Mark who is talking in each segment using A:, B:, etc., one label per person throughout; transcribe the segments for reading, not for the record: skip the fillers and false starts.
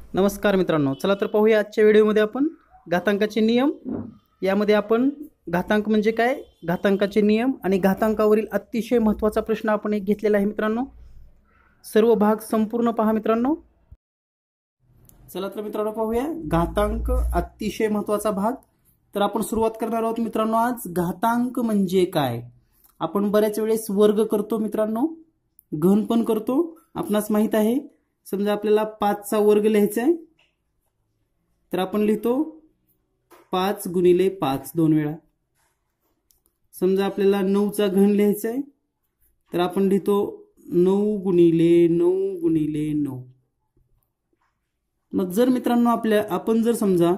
A: नमस्कार मित्रांनो, चला तर पाहूया आजच्या व्हिडिओमध्ये आपण घातांकाचे नियम। यामध्ये आपण घातांक म्हणजे काय, घातांकाचे नियम आणि घातांकावरील अतिशय महत्त्वाचा प्रश्न आपण एक घेतलेला आहे मित्रांनो। सर्व भाग संपूर्ण पहा मित्रांनो। चला तर मित्रांनो पाहूया घातांक अतिशय महत्त्वाचा भाग। तर आपण सुरुवात करणार आहोत मित्रांनो आज घातांक म्हणजे काय। आपण बऱ्याच वेळेस वर्ग करतो मित्रांनो, घन पण करतो। आपणास माहित आहे, समजा आपल्याला 5 चा वर्ग लिहायचा आहे तर आपण लिहितो 5 गुणिले 5 दोन वेळा। समजा आपल्याला 9 चा घन लिहायचा आहे तर आपण लिहितो 9 गुणिले 9 गुणिले 9। मग जर मित्रांनो आपण जर समजा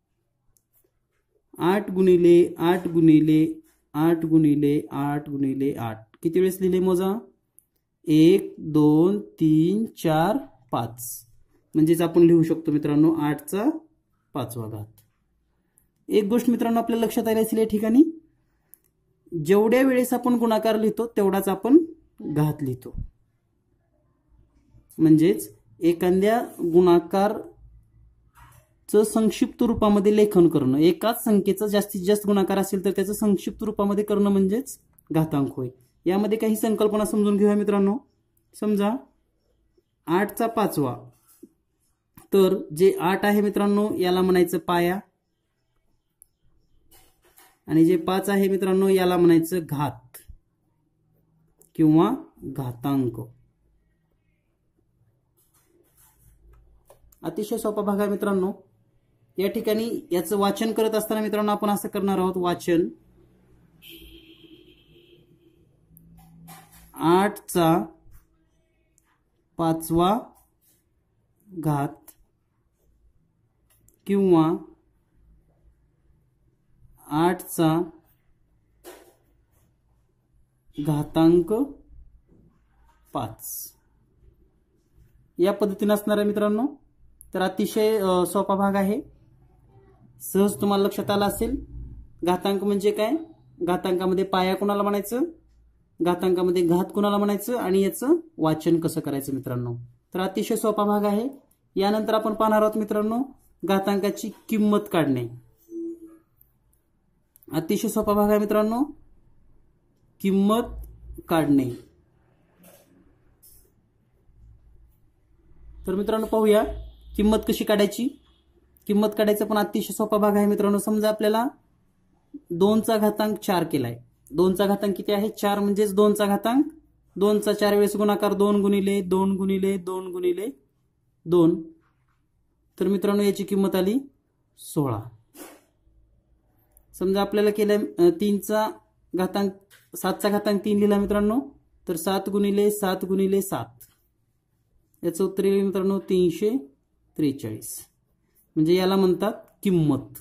A: 8 गुणिले 8 गुणिले 8 गुणिले 8 गुणिले 8 किती वेळेस लिहिले मोजा, 1 2 3 4 5, म्हणजेच आपण लिहू शकतो मित्रांनो 8 चा 5वा घात। एक गोष्ट मित्रांनो आपल्या लक्षात आली असेल या ठिकाणी, जेवढ्या वेळेस आपण गुणाकार लिहितो तेवढाच आपण घात लिहितो। म्हणजेच एखाद्या गुणाकार च संक्षिप्त रूपामध्ये लेखन करणं, एकाच संख्येचा जास्तीत जास्त गुणाकार असेल तर त्याचं संक्षिप्त रूपामध्ये करणं म्हणजेच घातांक होय। यामध्ये काही संकल्पना समजून घेऊया मित्रांनो। समजा 8 चा 5वा, तर जे 8 आहे मित्रांनो याला म्हणायचं पाया आणि जे 5 आहे मित्रांनो याला म्हणायचं घात किंवा घातांक। अतिशय सोपा भाग आहे मित्रांनो। या ठिकाणी याचं वाचन करत असताना मित्रांनो आपण असं करणार आहोत, वाचन 8 चा 5वा घात किंवा 8 चा घातांक 5 या पद्धतीने असणार आहे मित्रांनो। तर अतिशय सोपा भाग आहे, सहज तुम्हाला लक्षात आला असेल। घातांक म्हणजे काय, घातांकामध्ये पाया कोणाला म्हणायचं, घातांकामध्ये घात कोणाला म्हणायचं आणि याचं वाचन कसं करायचं मित्रांनो। तर अतिशय सोपा भाग आहे। यानंतर आपण पाहणार आहोत मित्रांनो घातांकाची किंमत काढणे। अतिशय सोपा भाग आहे मित्रांनो, किंमत काढणे। तर मित्रांनो पाहूया किंमत कशी काढायची। किंमत काढायचा पण अतिशय सोपा भाग आहे मित्रांनो। समजा आपल्याला 2 चा घातांक 4 केलाय, 2 चा घातांक किती आहे 4, म्हणजेच 2 चा घातांक 2 चा 4 वेळेस गुणाकार 2 गुणिले 2 गुणिले 2 गुणिले 2, तर मित्रांनो याची किंमत आली 16। समजा आपल्याला केलं 3 चा घातांक 7 चा घातांक 3 लिहिला मित्रांनो, तर 7 गुणिले 7 गुणिले 7, याचं उत्तर येईल मित्रांनो 343, म्हणजे याला म्हणतात किंमत,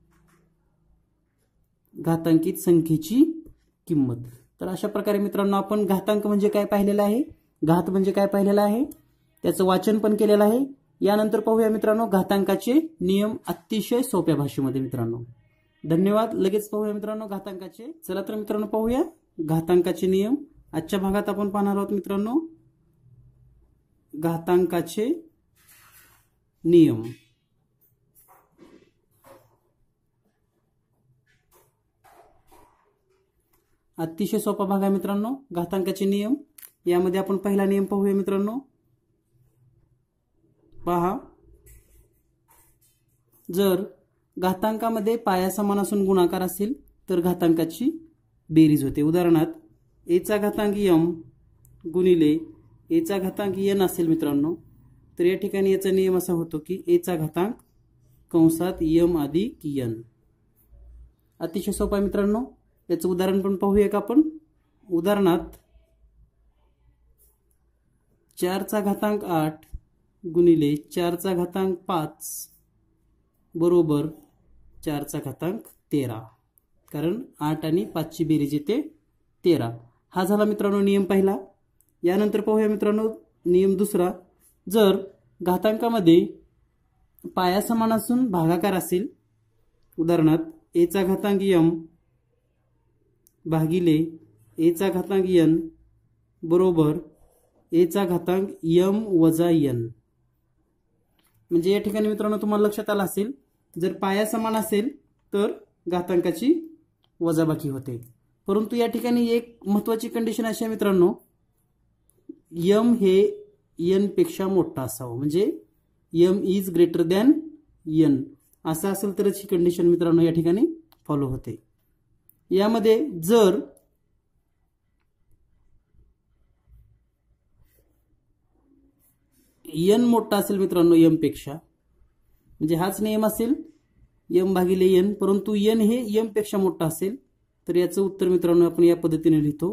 A: घातांकित संख्येची किंमत। तर अशा प्रकारे मित्रांनो आपण घातांक म्हणजे काय पाहिलेलं आहे, घात म्हणजे काय पाहिलेलं आहे, त्याचं वाचन पण केलेलं आहे। यानंतर पाहूया मित्रांनो घातांकाचे नियम अतिशय सोप्या भाषेमध्ये मित्रांनो। धन्यवाद। लगेच पाहूया मित्रांनो घातांकाचे। चला तर मित्रांनो पाहूया घातांकाचे नियम। आजच्या भागात आपण पाहणार आहोत मित्रांनो घातांकाचे नियम। अतिशय सोपा भाग आहे मित्रांनो घातांकाचे नियम। यामध्ये आपण पहिला नियम पाहूया मित्रांनो। पहा, जर घातांकामध्ये पाया समान असून गुणाकार असेल तर घातांकाची बेरीज होते। उदाहरणार्थ a चा घातांक m गुणिले a चा घातांक n असेल मित्रांनो, तर या ठिकाणी याचा नियम असा होतो की a चा घातांक कंसात m अधिक n। अतिशय सोपा आहे मित्रांनो। याचं उदाहरण पण पाहूया का आपण। उदाहरणार्थ 4 चा घातांक 8 गुणिले 4 चा घातांक 5 बरोबर 4 चा घातांक 13, कारण 8 आणि 5 ची बेरीज येते 13। हा झाला मित्रांनो नियम पहिला। यानंतर पाहूया मित्रांनो नियम दुसरा। जर घातांकामध्ये पाया समान असून भागाकार असेल, उदाहरणार्थ a चा घातांक m भागिले a चा घातांक n बरोबर a चा घातांक m वजा n, म्हणजे या ठिकाणी मित्रांनो तुम्हाला लक्षात आलं असेल, जर पाया समान असेल तर घातांकाची वजाबाकी होते. परंतु या ठिकाणी एक महत्त्वाची कंडिशन अशी आहे मित्रांनो, m हे n पेक्षा मोठा असावा, म्हणजे m is greater than n असं असेल तरच ही कंडिशन मित्रांनो या ठिकाणी फॉलो होते. यामध्ये जर n मोठा असेल मित्रांनो m पेक्षा, म्हणजे हाच नियम असेल m भागिले n, परंतु n हे m पेक्षा मोठा असेल तर याचं उत्तर मित्रांनो आपण या पद्धतीने लिहितो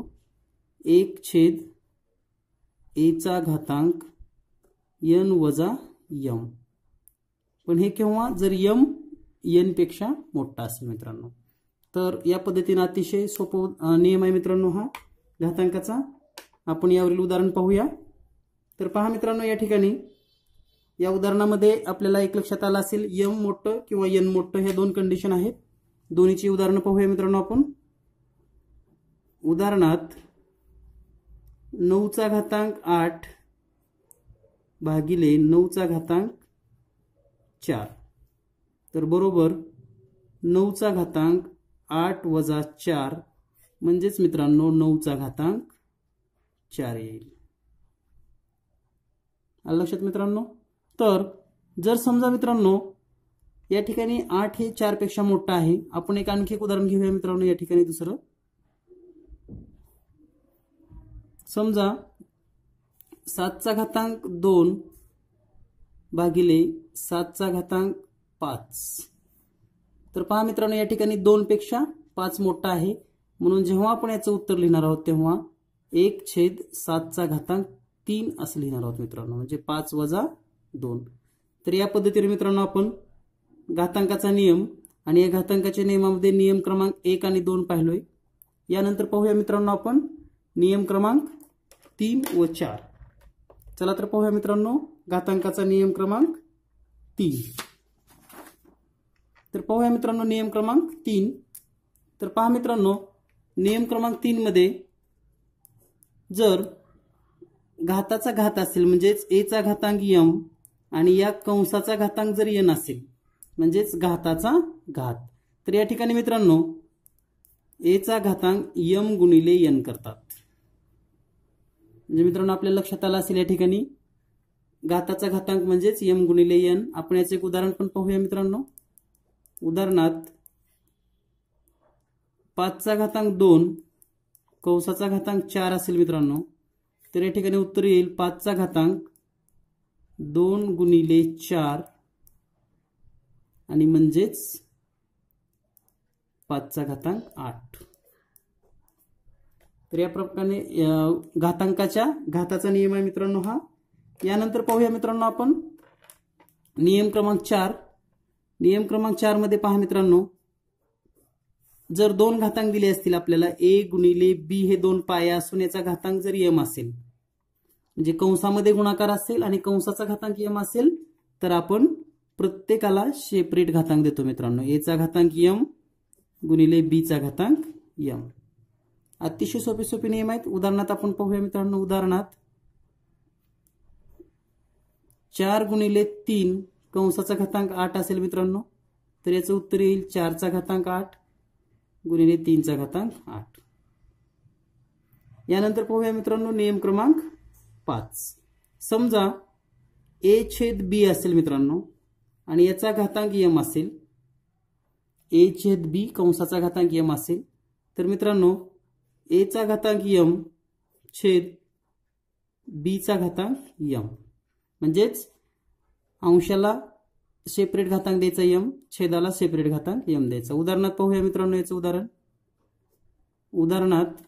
A: 1/a चा घातांक n वजा m. पण हे केव्हा, जर m n पेक्षा मोठा असेल मित्रांनो. तर या पद्धतीने अतिशय सोपा नियम आहे मित्रांनो हा घातांकाचा. आपण यावरील उदाहरण पाहूया. तर पहा मित्रांनो, या ठिकाणी या उदाहरणामध्ये आपल्याला एक लक्षात आलं असेल, m मोठं किंवा n मोठं ह्या दोन कंडिशन आहेत. दोन्हीची उदाहरणं पाहूया मित्रांनो आपण. उदाहरणात 9 चा घातांक 8 भागिले 9 चा घातांक 4, तर बरोबर 9 चा घातांक 8 वजा 4 म्हणजेच मित्रांनो 9 चा घातांक 4 येईल. आलं लक्षात मित्रांनो. तर जर समजा मित्रांनो या ठिकाणी 8 हे 4 पेक्षा मोठा आहे, आपण एक आणखी एक उदाहरण घेऊया मित्रांनो. या ठिकाणी दुसरं समजा 7 चा घातांक 2 भागिले 7 चा घातांक 5. तर पहा मित्रांनो, या ठिकाणी 2 पेक्षा 5 मोठा आहे, म्हणून जेव्हा आपण याचं उत्तर लिहिणार आहोत तेव्हा 1/7 चा घातांक 3 असं लिहिणार आहोत मित्रांनो, म्हणजे 5 वजा 2. तर या पद्धतीने मित्रांनो आपण घातांकाचा नियम आणि या घातांकाच्या नियमामध्ये नियम क्रमांक 1 आणि 2 पाहिलोय. यानंतर पाहूया मित्रांनो आपण नियम क्रमांक 3 व 4. चला तर पाहूया मित्रांनो घातांकाचा नियम क्रमांक 3. तर पाहूया मित्रांनो नियम क्रमांक 3. तर पहा मित्रांनो, नियम क्रमांक 3 मध्ये जर घाताचा घात असेल, म्हणजेच a चा घातांक m आणि या कंसाचा घातांक जर n असेल, म्हणजेच घाताचा घात, तर या ठिकाणी मित्रांनो a चा घातांक m गुणिले n करतात. म्हणजे मित्रांनो आपल्या लक्षात आलं असेल, या ठिकाणी घाताचा घातांक म्हणजेच m गुणिले n. आपण याचे एक उदाहरण पण पाहूया मित्रांनो. उदाहरणात 5 चा घातांक 2 कंसाचा घातांक 4 असेल मित्रांनो, तर या ठिकाणी उत्तर येईल 5 चा घातांक 2 गुणिले 4 आणि म्हणजेच 5 चा घातांक 8. तर या प्रकारे घाताचा नियम आहे मित्रांनो हा. यानंतर पाहूया मित्रांनो आपण नियम क्रमांक 4. नियम क्रमांक 4 मध्ये पहा मित्रांनो, जर 2 घातांक दिले असतील आपल्याला, a गुणिले b हे 2 पाया असून याचा घातांक जर m असेल, म्हणजे कंसामध्ये गुणाकार असेल आणि कंसाचा घातांक m असेल, तर आपण प्रत्येकाला सेपरेट घातांक देतो मित्रांनो. a चा घातांक m गुणिले b चा घातांक m. अतिशय सोपे सोपे नियम आहेत. उदाहरणात आपण पाहूया मित्रांनो. उदाहरणात 4 गुणिले 3 कंसाचा घातांक 8 असेल मित्रांनो, तर याचं उत्तर येईल 4 चा घातांक 8 गुणिले 3 चा घातांक 8. यानंतर पाहूया मित्रांनो नियम क्रमांक 5. समजा a/b असेल मित्रांनो आणि याचा घातांक m असेल, a/b कंसाचा घातांक m असेल, तर मित्रांनो a चा घातांक m छेद b चा घातांक m, म्हणजेच अंशाला सेपरेट घातांक द्यायचा m, छेदाला सेपरेट घातांक m द्यायचा. उदाहरणात पाहूया मित्रांनो याचं उदाहरण. उदाहरणात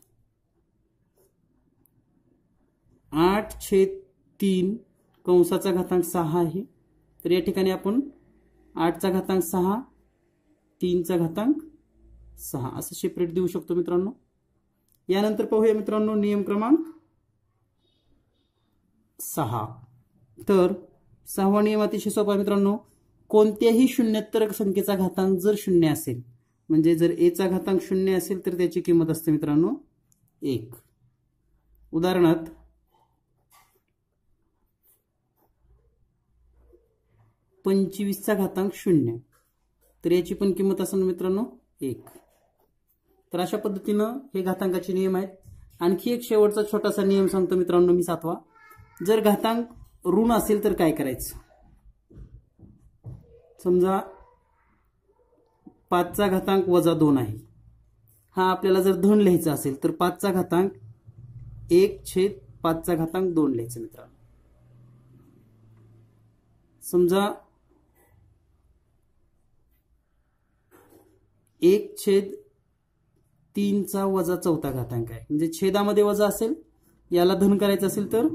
A: 8/3 कंसाचा घातांक 6 आहे, तर या ठिकाणी आपण 8 चा घातांक 6 3 चा घातांक 6 असं सेपरेट देऊ शकतो मित्रांनो. यानंतर पाहूया मित्रांनो नियम क्रमांक 6. तर 6वा नियम अतिशय सोपा मित्रांनो. कोणत्याही शून्यत्तर संख्येचा घातांक जर 0 असेल, म्हणजे जर a चा घातांक 0 असेल तर त्याची किंमत असते मित्रांनो 1. उदाहरणात 25चा घातांक 0, तर याची पण किंमत असणार मित्रांनो 1. तर अशा पद्धतीनं हे घातांकाचे नियम आहेत. आणखी एक शेवटचा छोटासा नियम सांगतो मित्रांनो मी 7वा. जर घातांक ऋण असेल तर काय करायचं. समजा 5चा घातांक -2 आहे, हा आपल्याला जर धन लिहायचा असेल तर 5चा घातांक 1/5चा घातांक 2 लिहायचं मित्रांनो. समजा 1/3चा -4था घातांक आहे, म्हणजे छेदामध्ये वजा असेल, याला धन करायचं असेल तर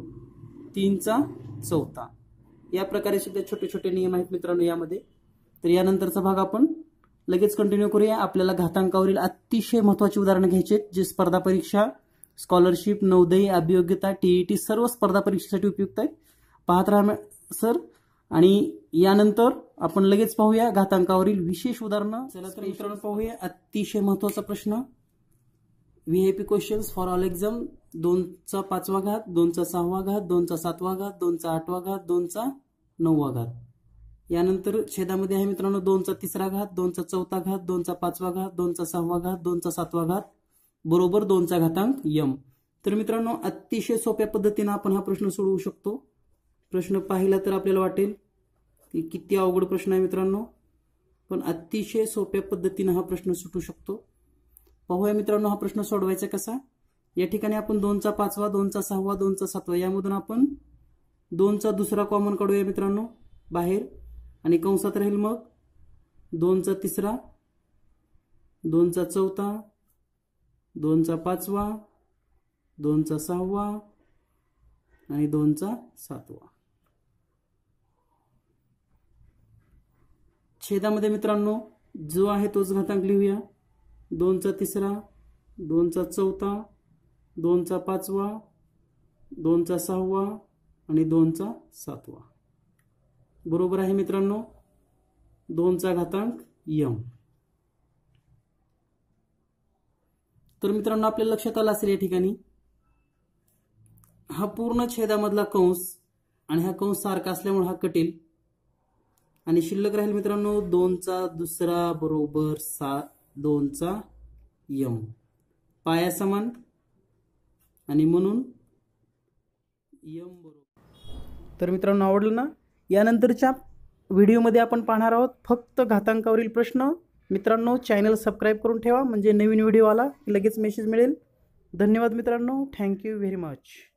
A: 3/4. या प्रकारे सुद्धा छोटे छोटे नियम आहेत मित्रांनो यामध्ये. तर यानंतरचा भाग आपण लगेच कंटिन्यू करूया. आपल्याला घातांकावरील अतिशय महत्त्वाची उदाहरणं घ्यायची आहेत, जे स्पर्धा परीक्षा, स्कॉलरशिप, नवोदय, अभियोग्यता, टीईटी सर्व स्पर्धा परीक्षेसाठी उपयुक्त आहेत. पाहत राहा सर. आणि यानंतर आपण लगेच पाहूया घातांकावरील विशेष उदाहरणं. चला तर मित्रांनो पाहूया अतिशय महत्त्वाचा प्रश्न. VIP questions for all exam. 2चा 5वा घात, 2चा 6वा घात, 2चा 7वा घात, 2चा 8वा घात, 2चा 9वा घात. यानंतर छेदामध्ये आहे मित्रांनो 2चा 3रा घात, 2चा 4था घात, 2चा 5वा घात, 2चा 6वा घात, 2चा 7वा घात बरोबर 2चा घातांक m. तर मित्रांनो अतिशय सोप्या पद्धतीने आपण हा प्रश्न सोडवू शकतो. प्रश्न पाहिला तर आपल्याला वाटेल की किती अवघड प्रश्न आहे मित्रांनो, पण अतिशय सोप्या पद्धतीने हा प्रश्न सुटू शकतो. पाहूया मित्रांनो हा प्रश्न सोडवायचा कसा. या ठिकाणी आपण 2चा 5वा, 2चा 6वा, 2चा 7वा यामधून आपण 2चा दुसरा कॉमन काढूया मित्रांनो बाहेर, आणि कंसात राहील मग 2चा 3रा, 2चा 4था, 2चा 5वा, 2चा 6वा आणि 2चा 7वा. छेदामध्ये मित्रांनो जो आहे तोच घातांक लिहूया. 2चा 3रा, 2चा 4था, 2चा 5वा, 2चा 6वा आणि 2चा 7वा बरोबर आहे मित्रांनो 2चा घातांक m. तर मित्रांनो आपल्या लक्षात आलं असेल या ठिकाणी हा पूर्ण छेदामधला कंस आणि हा कंस सारखा असल्यामुळे हा कटेल आणि शिल्लक राहील मित्रांनो 2चा दुसरा बरोबर 2चा m. पाया समान आणि म्हणून m बरोबर. तर मित्रांनो आवडलं ना. यानंतरच्या व्हिडिओमध्ये आपण पाहणार आहोत फक्त घातांकावरील प्रश्न. मित्रांनो चॅनल सबस्क्राईब करून ठेवा, म्हणजे नवीन व्हिडिओ आला की लगेच मेसेज मिळेल. धन्यवाद मित्रांनो. Thank you very much.